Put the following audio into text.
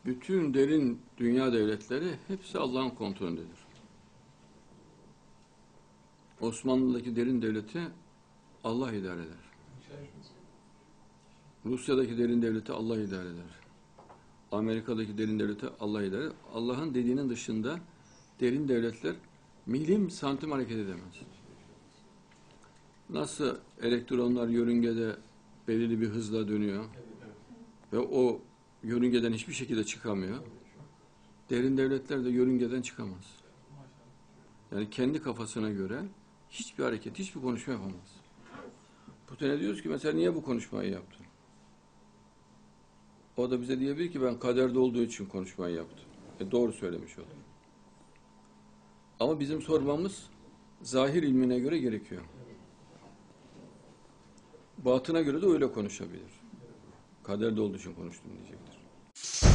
Bütün derin dünya devletleri hepsi Allah'ın kontrolündedir. Osmanlı'daki derin devleti Allah idare eder. Rusya'daki derin devleti Allah idare eder. Amerika'daki derin devleti Allah idare eder. Allah'ın dediğinin dışında derin devletler milim santim hareket edemez. Nasıl elektronlar yörüngede belirli bir hızla dönüyor ve o yörüngeden hiçbir şekilde çıkamıyor. Derin devletler de yörüngeden çıkamaz. Yani kendi kafasına göre hiçbir hareket, hiçbir konuşma yapamaz. Putin'e diyoruz ki mesela niye bu konuşmayı yaptın? O da bize diyebilir ki ben kaderde olduğu için konuşmayı yaptım. Doğru söylemiş olur. Ama bizim sormamız zahir ilmine göre gerekiyor. Batına göre de öyle konuşabilir. Kaderde olduğu için konuştum diyecektir.